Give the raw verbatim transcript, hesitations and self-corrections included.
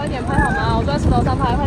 快点拍好吗？我坐在石头上拍，快点。